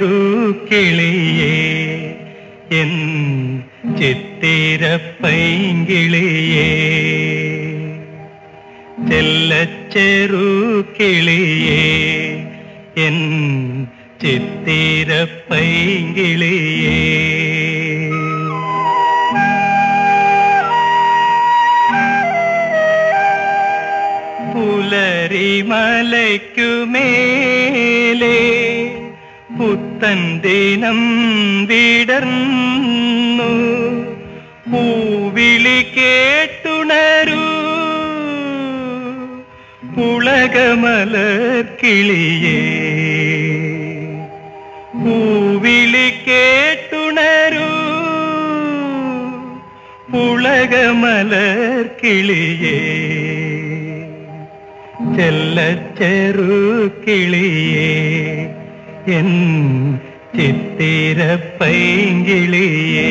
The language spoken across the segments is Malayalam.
ചെറുകിളിയേ എൻ ചിത്തിരപ്പൈങ്കിളിയേ ചെറുകിളിയേ എൻ ചിത്തിരപ്പൈങ്കിളിയേ പുലരിമലയ്ക്കുമേലെ പുത്തൻ ദിനം വിടർന്നു പൂവിളി കേട്ടുണരൂ പുളകമലർക്കിളിയേ പൂവിളി കേട്ടുണരൂ പുളകമലർക്കിളിയേ ചെറുകിളിയേ എൻ ചിത്തിരപ്പൈങ്കിളിയേ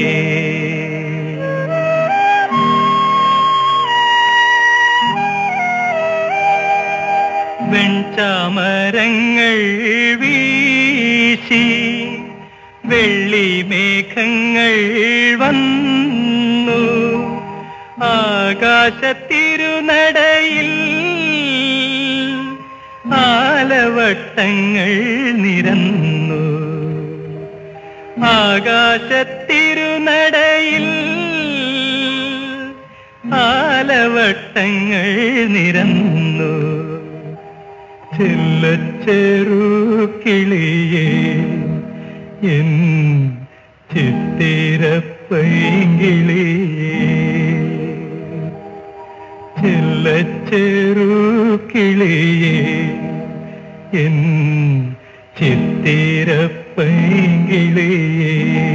വെൺചാമരങ്ങൾ വീശി വെള്ളിമേഘങ്ങൾ വന്നു ആകാശത്തിരുനടയിൽ ആലവട്ടങ്ങൾ നിരന്നു ആകാശത്തിരുനടയിൽ ആലവട്ടങ്ങൾ നിരന്നു ചെറുകിളിയേ എൻ ചിത്തിരപ്പൈങ്കിളിയേ ചെറുകിളിയേ എൻ ചിത്തിരപ്പൈങ്കിളിയേ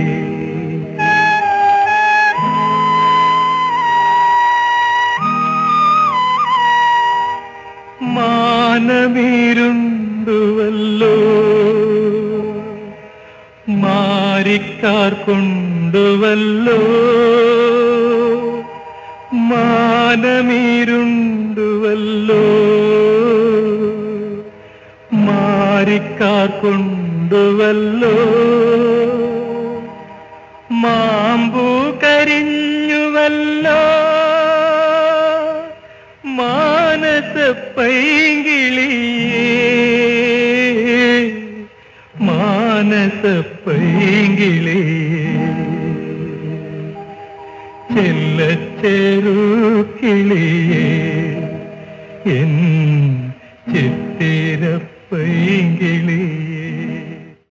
മാനമീരുണ്ടുവല്ലോ മാരിക്കാർ കൊണ്ടുവല്ലോ മാനമീരുണ്ടുവല്ലോ മാരിക്കാർ കൊണ്ടുവല്ലോ മാമ്പൂ കരിഞ്ഞുവല്ലോ മാനസപ്പൈങ്കിളിയേ മാനസപ്പൈങ്കിളിയേ ചെറുകിളിയേ എൻ ചിത്തിരപ്പൈങ്കിളിയേ